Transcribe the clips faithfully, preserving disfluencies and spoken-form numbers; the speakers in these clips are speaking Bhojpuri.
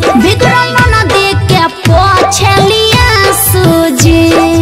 बिगड़ल न देख के पोछलिया सूजी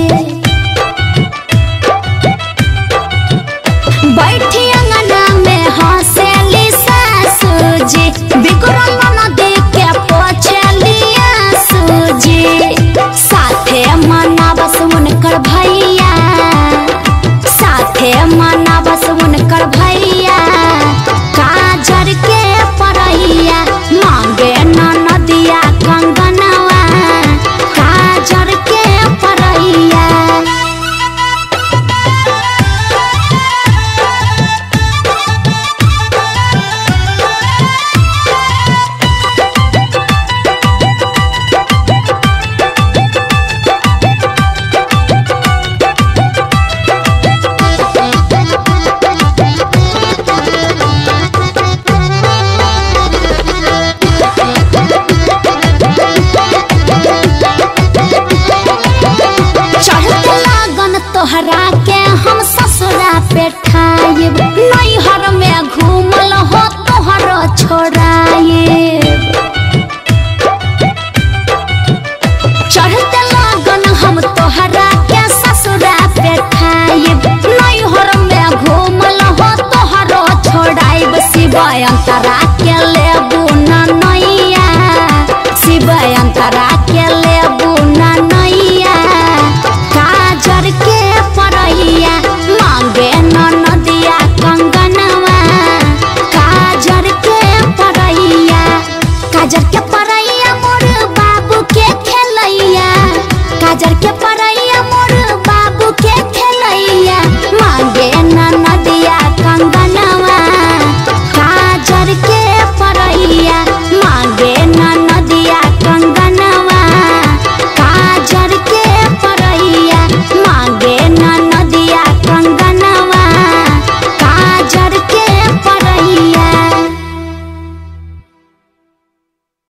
बैठी अंगना में हंसेली सासूजी बिगड़ल न देख के पोछलिया सूजी साथे मनावस उनकर भैया साथे मनावस उनकर भैया काजर के परैया मांगे ननदिया कंगनवा काजर के परैया तोहरा के हम ससुरा पे ठाइब नैहर में घूमल हो तोहर छोड़ाइब चढ़ते लगन हम तोहरा के ससुरा पे ठाइब नैहर में घूमल हो तोहर छोड़ाइब शिवाय अंतरा के लेबू न नैया शिवाय अंतरा के लेबू